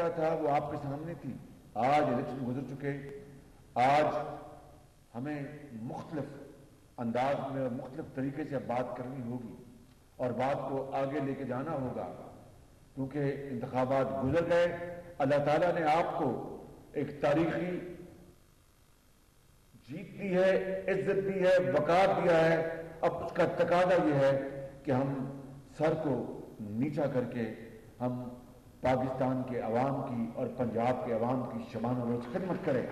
کرتا تھا وہ آپ کے سامنے تھی. آج الیکشن گزر چکے, آج ہمیں مختلف انداز میں اور مختلف طریقے سے بات کرنی ہوگی اور بات کو آگے لے کے جانا ہوگا, کیونکہ انتخابات گزر گئے. اللہ تعالیٰ نے آپ کو ایک تاریخی جیت دی ہے, عزت دی ہے, وقار دیا ہے. اب اس کا تقاضا یہ ہے کہ ہم سر کو نیچا کر کے ہم پاکستان کے عوام کی اور پنجاب کے عوام کی شبانہ روز خدمت کریں.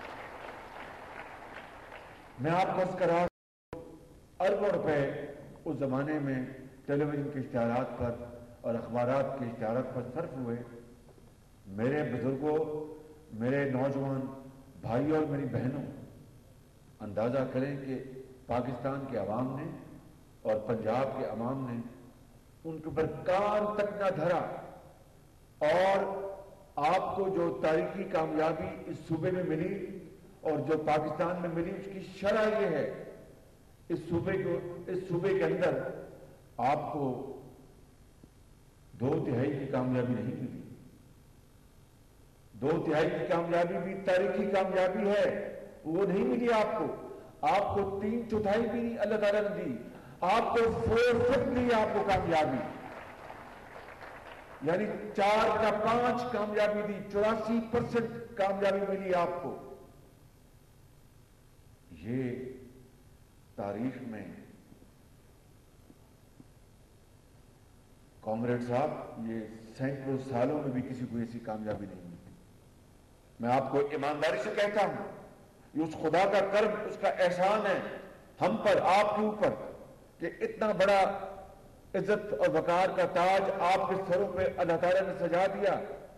میں آپ کو عرض کر رہا ہوں, اربوں روپے اس زمانے میں ٹیلی ویژن کے اشتہارات پر اور اخبارات کے اشتہارات پر صرف ہوئے. میرے بزرگوں, میرے نوجوان بھائیوں اور میری بہنوں, اندازہ کریں کہ پاکستان کے عوام نے اور پنجاب کے عوام نے ان کے اوپر کان تک نہ دھرا, اور آپ کو جو تاریخی کامیابی اس صوبے میں ملی اور جو پاکستان میں ملی, اس کی شرح یہ ہے, اس صوبے کے اندر آپ کو 2/3 کی کامیابی نہیں ملی. 2/3 کی کامیابی بھی تاریخی کامیابی ہے, وہ نہیں ملی آپ کو. آپ کو 3/4 بھی نہیں اللہ تعالیٰ نے دی, آپ کو 4/5 دی آپ کو کامیابی, یعنی 4/5 کامیابی دی, 84% کامیابی ملی آپ کو. یہ تاریخ میں کامریڈ صاحب, یہ سینکڑوں سالوں میں بھی کسی کو ایسی کامیابی نہیں ملتی. میں آپ کو ایمانداری سے کہتا ہوں, یہ اس خدا کا کرم, اس کا احسان ہے ہم پر, آپ کے اوپر, کہ اتنا بڑا عزت اور وقار کا تاج آپ کے سروں پہ اللہ تعالیٰ نے سجا دیا.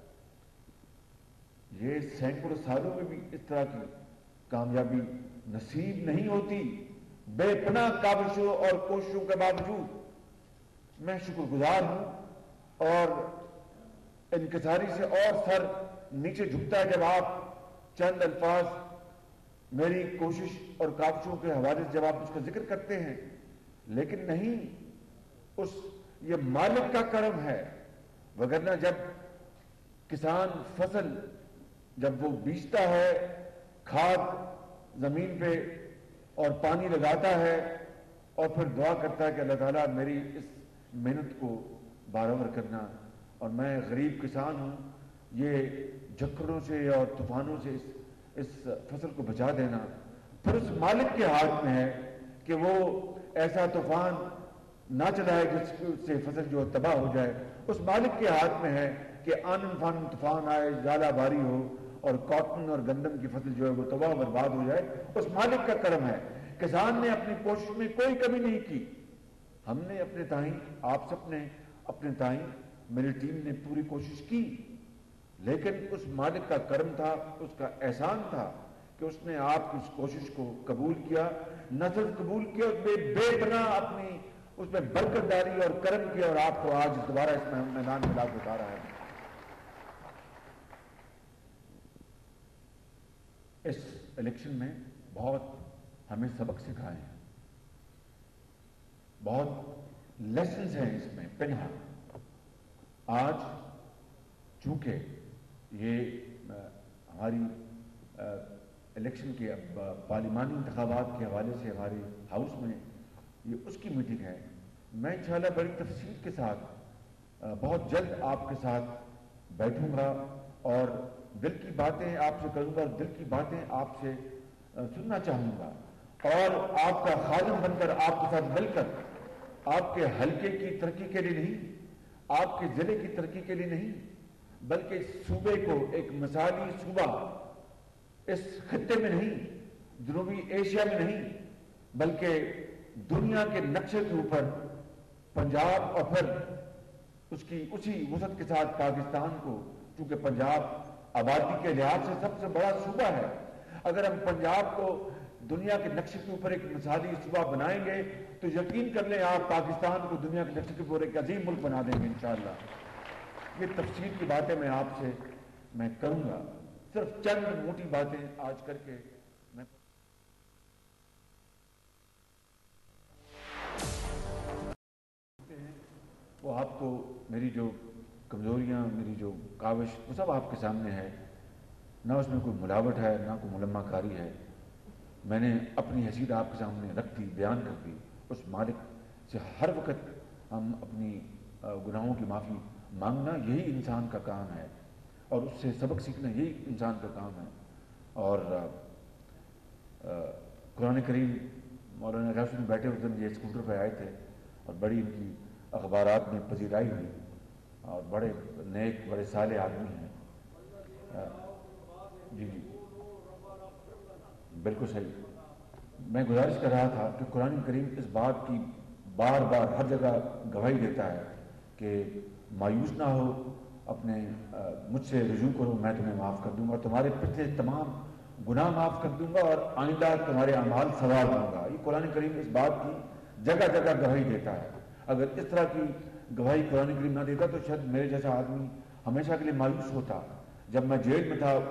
یہ سینکڑوں سالوں میں بھی اس طرح کی کامیابی نصیب نہیں ہوتی. بے پناہ کاوشوں اور کوششوں کے باوجود میں شکر گزار ہوں, اور انکساری سے اور سر نیچے جھکتا ہے جب آپ چند الفاظ میری کوشش اور کاوشوں کے حوالے سے جب آپ اس کا ذکر کرتے ہیں. لیکن نہیں, یہ مالک کا کرم ہے. وگرنہ جب کسان فصل جب وہ بیجتا ہے, کھاد زمین پہ اور پانی لگاتا ہے اور پھر دعا کرتا ہے کہ اللہ تعالیٰ میری اس محنت کو برابر کرنا, اور میں غریب کسان ہوں, یہ جھکڑوں سے اور طوفانوں سے اس فصل کو بچا دینا. پھر اس مالک کے ہاتھ میں ہے کہ وہ ایسا طوفان نہ چلائے جس سے فصل جو تباہ ہو جائے. اس مالک کے ہاتھ میں ہے کہ آنن فانن طوفان آئے, ژالہ باری ہو اور کاٹن اور گندم کی فصل جو ہے وہ تباہ و برباد ہو جائے. اس مالک کا کرم ہے. کسان نے اپنی کوشش میں کوئی کمی نہیں کی. ہم نے اپنے تائیں, آپ سب نے اپنے تائیں, میری ٹیم نے پوری کوشش کی, لیکن اس مالک کا کرم تھا, اس کا احسان تھا کہ اس نے آپ کی اس کوشش کو قبول کیا, نظر قبول کیا, اس میں بے پناہ اپنی اس میں برکت ڈالی اور کرم کیا, اور آپ کو آج دوبارہ اس میں میدان میں لا کے اتارا ہے. اس الیکشن میں بہت ہمیں سبق سکھائے ہیں, بہت لیسنز ہیں اس میں پنہا. آج چونکہ یہ ہماری الیکشن کے پارلیمانی انتخابات کے حوالے سے ہمارے ہاؤس میں یہ اس کی میٹنگ ہے, میں انشاءاللہ بڑی تفصیل کے ساتھ بہت جلد آپ کے ساتھ بیٹھوں گا اور دل کی باتیں آپ سے کروں گا, اور دل کی باتیں آپ سے سننا چاہوں گا, اور آپ کا خادم بن کر آپ کے ساتھ مل کر آپ کے حلقے کی ترقی کے لیے نہیں, آپ کے ضلع کی ترقی کے لیے نہیں, بلکہ صوبے کو ایک مثالی صوبہ اس خطے میں نہیں, جنوبی ایشیا میں نہیں, بلکہ دنیا کے نقشے کے اوپر پنجاب, اور پھر اس کی اسی وسعت کے ساتھ پاکستان کو, چونکہ پنجاب آبادی کے لحاظ سے سب سے بڑا صوبہ ہے, اگر ہم پنجاب کو دنیا کے نقشے کے اوپر ایک مثالی صوبہ بنائیں گے تو یقین کر لیں آپ پاکستان کو دنیا کے نقشے کے اوپر ایک عظیم ملک بنا دیں گے انشاءاللہ. یہ تفصیل کی باتیں میں آپ سے میں کروں گا, صرف چند موٹی باتیں آج کر کے میں وہ آپ کو میری جو کمزوریاں، میری جو کاوش، وہ سب آپ کے سامنے ہے، نہ اس میں کوئی ملاوٹ ہے نہ کوئی ملمہ کاری ہے۔ میں نے اپنی حیثیت آپ کے سامنے رکھ دی، بیان کر دی۔ اس مالک سے ہر وقت ہم اپنی گناہوں کی معافی مانگنا، یہی انسان کا کام ہے، اور اس سے سبق سیکھنا یہی انسان کا کام ہے۔ اور قرآن کریم، مولانا غیاث الدین بیٹھے اس دن یہ اسکوٹر پہ آئے تھے اور بڑی ان کی اخبارات میں پذیرائی ہوئی، اور بڑے نیک بڑے صالح آدمی ہیں۔ جی جی بالکل صحیح۔ میں گزارش کر رہا تھا کہ قرآن کریم اس بات کی بار بار ہر جگہ گواہی دیتا ہے کہ مایوس نہ ہو، اپنے مجھ سے رجوع کرو، میں تمہیں معاف کر دوں گا، تمہارے پچھلے تمام گناہ معاف کر دوں گا، اور آئندہ تمہارے اعمال سنوار دوں گا۔ یہ قرآن کریم اس بات کی جگہ جگہ گواہی دیتا ہے۔ اگر اس طرح کی گواہی قرآن کریم نہ دیتا تو شاید میرے جیسا آدمی ہمیشہ کے لیے مایوس ہوتا۔ جب میں جیل میں تھا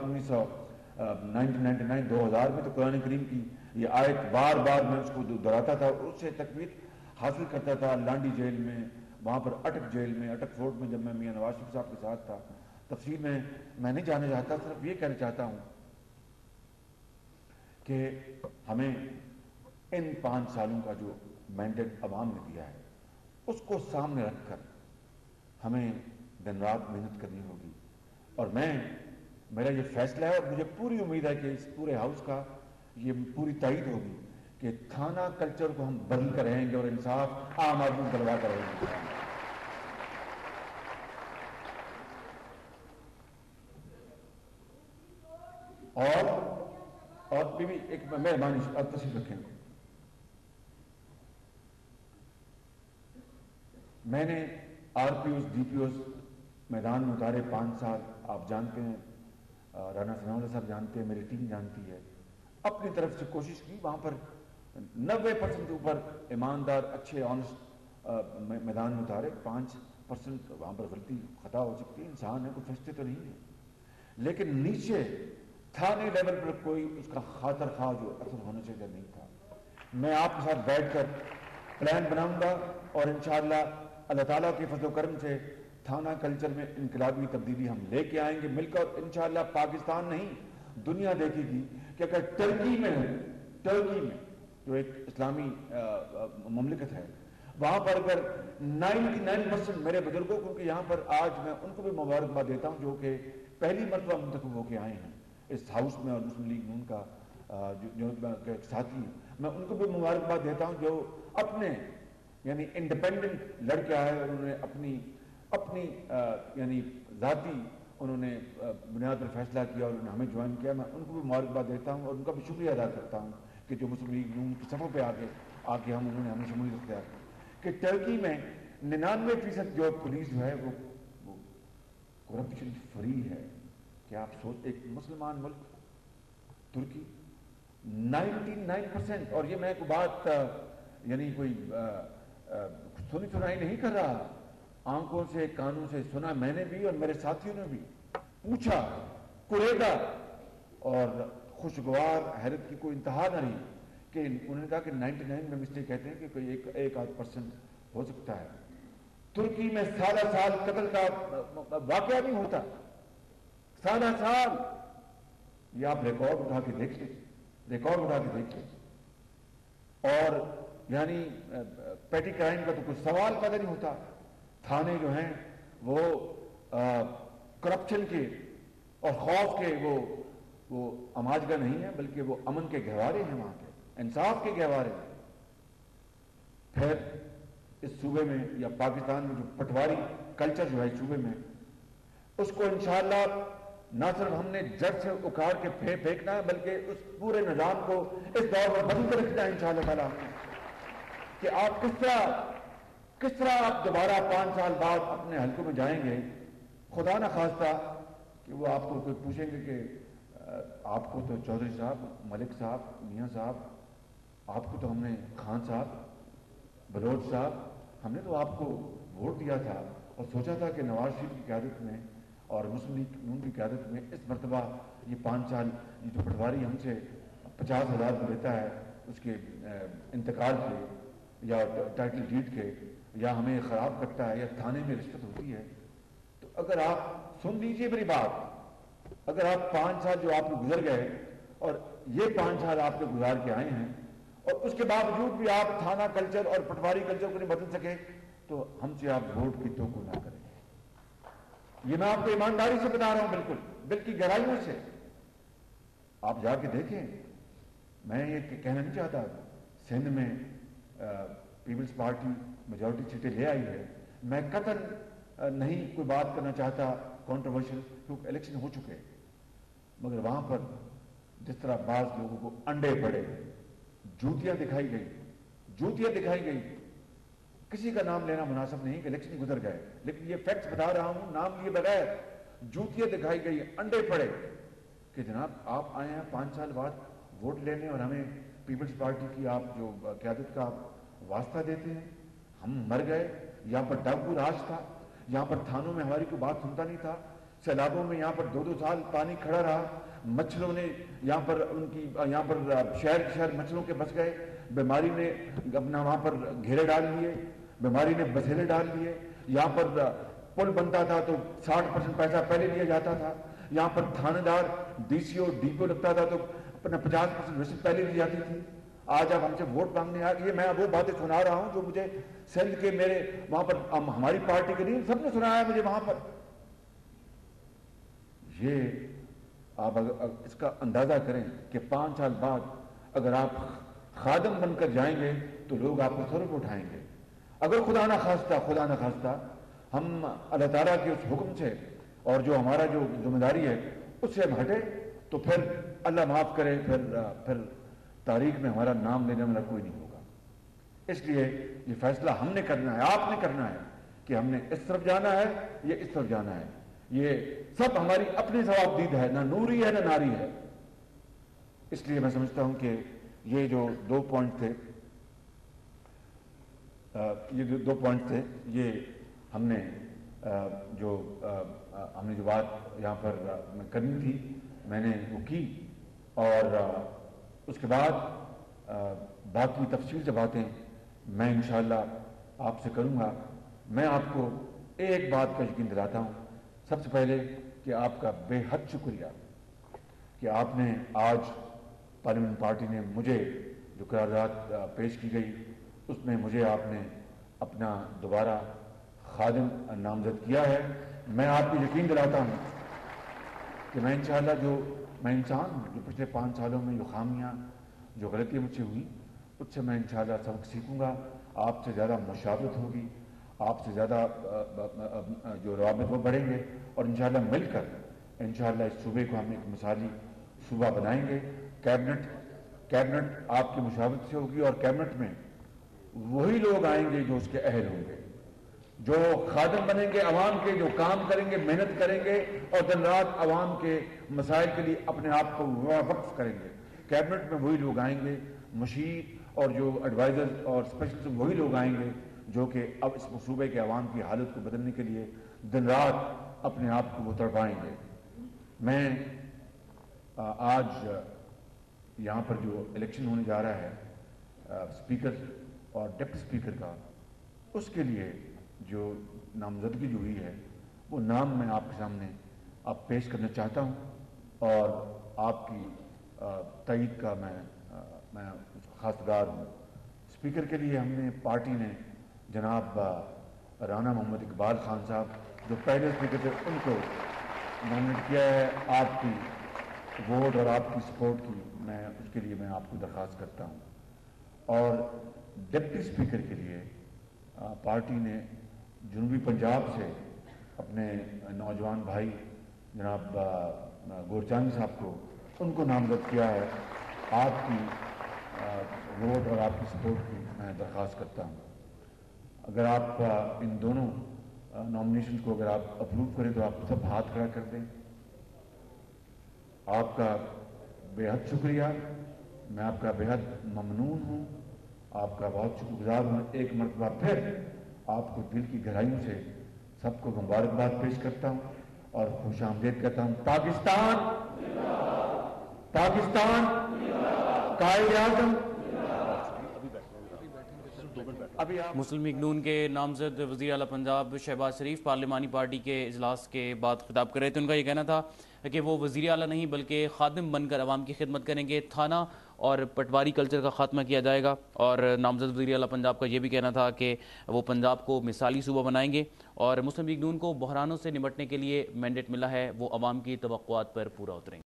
1999 2000 میں، تو قرآن کریم کی یہ آیت بار بار میں اس کو دہراتا تھا، اور اس سے تقویت حاصل کرتا تھا۔ لانڈی جیل میں، وہاں پر اٹک جیل میں، اٹک فورٹ میں، جب میں میاں نواز شریف صاحب کے ساتھ تھا۔ تفصیل میں نہیں جانا چاہتا، صرف یہ کہنا چاہتا ہوں کہ ہمیں ان 5 سالوں کا جو مینڈیٹ عوام نے دیا ہے، اس کو سامنے رکھ کر ہمیں دن رات محنت کرنی ہوگی۔ اور میرا یہ فیصلہ ہے، اور مجھے پوری امید ہے کہ اس پورے ہاؤس کا یہ پوری تائید ہوگی کہ تھانہ کلچر کو ہم بدل کر رہیں گے، اور انصاف عام آدمی دلوا کر رہیں گے۔ اور بھی ایک مہربانی تشریف رکھیں، میں نے R P Os D P Os میدان میں اتارے 5 سال، آپ جانتے ہیں، رانا ثناء اللہ صاحب جانتے ہیں، میری ٹیم جانتی ہے۔ اپنی طرف سے کوشش کی، وہاں پر 90% کے اوپر ایماندار اچھے آنسٹ میدان میں اتارے، 5% وہاں پر غلطی خطا ہو سکتی ہے، انسان ہے، کوئی فرشتے تو نہیں ہے، لیکن نیچے تھانے لیول پر کوئی اس کا خاطر خواہ جو اثر ہونا چاہیے نہیں تھا۔ میں آپ کے ساتھ بیٹھ کر پلان بناؤں گا، اور انشاءاللہ اللہ تعالیٰ کے فضل و کرم سے تھانہ کلچر میں انقلابی تبدیلی ہم لے کے آئیں گے مل کر، اور انشاءاللہ پاکستان نہیں دنیا دیکھے گی کہ اگر ٹرکی میں جو ایک اسلامی مملکت ہے، وہاں پر اگر 99% میرے بزرگوں، کیونکہ یہاں پر آج میں ان کو بھی مبارکباد دیتا ہوں جو کہ پہلی مرتبہ منتخب ہو کے آئے ہیں اس ہاؤس میں، اور مسلم لیگ نون کا جو ساتھی ہیں، میں ان کو بھی مبارکباد دیتا ہوں جو اپنے یعنی انڈیپینڈنٹ لڑکے آئے، اور انہوں نے اپنی یعنی ذاتی انہوں نے بنیاد پر فیصلہ کیا اور انہوں نے ہمیں جوائن کیا۔ میں ان کو بھی مبارکباد دیتا ہوں، اور ان کا بھی شکریہ ادا کرتا ہوں کہ جو مسلم لیگ نون کی صفوں پہ آ کے انہوں نے ہمیں شمولیت اختیار کی۔ کہ ٹرکی میں 99% جو پولیس جو ہے وہ کرپشن فری ہے۔ کیا آپ سوچ، ایک مسلمان ملک ترکی 99%، اور یہ میں کوئی بات یعنی کوئی سنی سنائی نہیں کر رہا، آنکھوں سے کانوں سے سنا میں نے بھی اور میرے ساتھیوں نے بھی، پوچھا، قریدا، اور خوشگوار حیرت کی کوئی انتہا نہ رہی کہ انہوں نے کہا کہ 99 میں مسٹیک کہتے ہیں کہ کوئی 1-8% ہو سکتا ہے۔ ترکی میں سالہ سال قتل کا واقعہ نہیں ہوتا، سالہ سال، یہ آپ ریکارڈ اٹھا کے دیکھ لیں، اور یعنی پیٹی کرائم کا تو کوئی سوال پیدا نہیں ہوتا۔ تھانے جو ہیں وہ کرپشن کے اور خوف کے وہ اماجگاہ نہیں ہے، بلکہ وہ امن کے گہوارے ہیں، وہاں کے انصاف کے گہوارے ہیں۔ پھر اس صوبے میں یا پاکستان میں جو پٹواری کلچر جو ہے صوبے میں، اس کو انشاءاللہ نہ صرف ہم نے جڑ سے اکھاڑ کے پھینکنا ہے، بلکہ اس پورے نظام کو اس دور میں بدل کر رکھنا ہے انشاءاللہ تعالیٰ، کہ آپ کس طرح آپ دوبارہ 5 سال بعد اپنے حلقوں میں جائیں گے، خدا نہ خواستہ کہ وہ آپ کو کوئی پوچھیں گے کہ آپ کو تو چودھری صاحب، ملک صاحب، میاں صاحب، آپ کو تو ہم نے خان صاحب، بلوچ صاحب، ہم نے تو آپ کو ووٹ دیا تھا اور سوچا تھا کہ نواز شریف کی قیادت میں اور مسلم لیگ نون کی قیادت میں اس مرتبہ یہ 5 سال یہ جو پٹواری ہم سے 50,000 لیتا ہے اس کے انتقال کے یا ٹائٹل ڈیڈ کے، یا ہمیں خراب کرتا ہے، یا تھانے میں رشوت ہوتی ہے، تو اگر آپ سن لیجئے میری بات، اگر آپ 5 سال جو آپ کو گزر گئے اور یہ 5 سال آپ کے گزار کے آئے ہیں اور اس کے باوجود بھی آپ تھانہ کلچر اور پٹواری کلچر کو نہیں بدل سکے تو ہم سے آپ ووٹ کی توقع نہ کریں. یہ میں آپ کو ایمانداری سے بتا رہا ہوں، بالکل گہرائیوں سے. آپ جا کے دیکھیں، میں یہ کہنا نہیں چاہتا سندھ میں پیپلز پارٹی میجورٹی سیٹیں لے آئی ہے، میں قطعاً نہیں کوئی بات کرنا چاہتا کنٹروورشل، کیونکہ الیکشن ہو چکے، مگر وہاں پر جس طرح بعض لوگوں کو انڈے پڑے، جوتیاں دکھائی گئی، کسی کا نام لینا مناسب نہیں کہ الیکشن گزر گئے، لیکن یہ فیکٹس بتا رہا ہوں نام لیے بغیر. جوتیاں دکھائی گئی، انڈے پڑے کہ جناب آپ آئے ہیں 5 سال بعد ووٹ لینے اور ہمیں پیپلز پارٹی کی آپ جو قیادت کا واسطہ دیتے ہیں. ہم مر گئے. یہاں پر ڈاکو راج تھا، یہاں پر تھانوں میں ہماری کوئی بات سنتا نہیں تھا، سیلابوں میں یہاں پر 2-2 سال پانی کھڑا رہا، مچھروں نے یہاں پر شہر مچھروں کے بس گئے، بیماری نے اپنا وہاں پر گھیرے ڈال لیے، بیماری نے بسیلے ڈال لیے. یہاں پر پل بنتا تھا تو 60% پیسہ پہلے لیا جاتا تھا، یہاں پر تھانے دار D C O D P او لگتا تھا تو اپنا 50% رشوت پہلے لی جاتی تھی. آج آپ ہم سے ووٹ مانگنے آ گئے. میں وہ باتیں سنا رہا ہوں جو مجھے سندھ کے میرے وہاں پر ہماری پارٹی کے نہیں سب نے سنایا مجھے وہاں پر. یہ آپ اس کا اندازہ کریں کہ 5 سال بعد اگر آپ خادم بن کر جائیں گے تو لوگ آپ کو سر پہ اٹھائیں گے. اگر خدا نہ خواستہ ہم اللہ تعالیٰ کے اس حکم سے اور جو ہمارا جو ذمہ داری ہے اس سے ہم ہٹے تو پھر اللہ معاف کرے، پھر تاریخ میں ہمارا نام لینے والا کوئی نہیں ہوگا. اس لیے یہ فیصلہ ہم نے کرنا ہے، آپ نے کرنا ہے کہ ہم نے اس طرف جانا ہے یا اس طرف جانا ہے. یہ سب ہماری اپنی ثوابدید ہے، نہ نوری ہے نہ ناری ہے. اس لیے میں سمجھتا ہوں کہ یہ جو 2 پوائنٹ تھے، یہ ہم نے جو بات یہاں پر کرنی تھی میں نے وہ کی. اور اس کے بعد باقی تفصیل سے باتیں میں انشاءاللہ آپ سے کروں گا. میں آپ کو ایک بات کا یقین دلاتا ہوں، سب سے پہلے کہ آپ کا بے حد شکریہ کہ آپ نے آج پارلیمنٹ پارٹی نے مجھے جو قرارداد پیش کی گئی اس میں مجھے آپ نے اپنا دوبارہ خادم نامزد کیا ہے. میں آپ کو یقین دلاتا ہوں کہ میں انشاءاللہ میں انسان جو پچھلے 5 سالوں میں جو خامیاں جو غلطیاں مجھ سے ہوئی اس سے میں انشاءاللہ سبق سیکھوں گا. آپ سے زیادہ مشاورت ہوگی، آپ سے زیادہ جو روابط وہ بڑھیں گے اور انشاءاللہ مل کر انشاءاللہ اس صوبے کو ہم ایک مثالی صوبہ بنائیں گے. کیبنٹ آپ کی مشاورت سے ہوگی اور کیبنٹ میں وہی لوگ آئیں گے جو اس کے اہل ہوں گے، جو خادم بنیں گے عوام کے، جو کام کریں گے، محنت کریں گے اور دن رات عوام کے مسائل کے لیے اپنے آپ کو وقف کریں گے. کیبنٹ میں وہی لوگ آئیں گے، مشیر اور جو ایڈوائزر اور اسپیشلسٹ وہی لوگ آئیں گے جو کہ اب اس صوبے کے عوام کی حالت کو بدلنے کے لیے دن رات اپنے آپ کو وہ تڑپائیں گے. میں آج یہاں پر جو الیکشن ہونے جا رہا ہے اسپیکر اور ڈپٹی اسپیکر کا، اس کے لیے جو نامزدگی جو ہوئی ہے وہ نام میں آپ کے سامنے اب پیش کرنا چاہتا ہوں اور آپ کی تائید کا میں خاصگار ہوں. اسپیکر کے لیے ہم نے پارٹی نے جناب رانا محمد اقبال خان صاحب جو پہلے اسپیکر تھے ان کو نامزد کیا ہے. آپ کی ووٹ اور آپ کی سپورٹ کی میں اس کے لیے میں آپ کو درخواست کرتا ہوں. اور ڈپٹی اسپیکر کے لیے پارٹی نے جنوبی پنجاب سے اپنے نوجوان بھائی جناب گورچاندی صاحب کو ان کو نامزد کیا ہے. آپ کی ووٹ اور آپ کی سپورٹ کی میں درخواست کرتا ہوں. اگر آپ ان دونوں نامنیشن کو اگر آپ اپروو کریں تو آپ سب ہاتھ کھڑا کر دیں. آپ کا بے حد شکریہ، میں آپ کا بے حد ممنون ہوں، آپ کا بہت شکر گزار ہوں. ایک مرتبہ پھر آپ کو دل کی گہرائیوں سے سب کو مبارکباد پیش کرتا ہوں اور خوش آمدید کہتا ہوں. پاکستان قائد اعظم ابھی آپ مسلم لیگ نون کے نامزد وزیر اعلیٰ پنجاب شہباز شریف پارلیمانی پارٹی کے اجلاس کے بعد خطاب کر رہے تھے. ان کا یہ کہنا تھا کہ وہ وزیر اعلیٰ نہیں بلکہ خادم بن کر عوام کی خدمت کریں گے. تھانہ اور پٹواری کلچر کا خاتمہ کیا جائے گا. اور نامزد وزیر اعلیٰ پنجاب کا یہ بھی کہنا تھا کہ وہ پنجاب کو مثالی صوبہ بنائیں گے. اور مسلم لیگ نون کو بحرانوں سے نمٹنے کے لیے مینڈیٹ ملا ہے, وہ عوام کی توقعات پر پورا اتریں گے.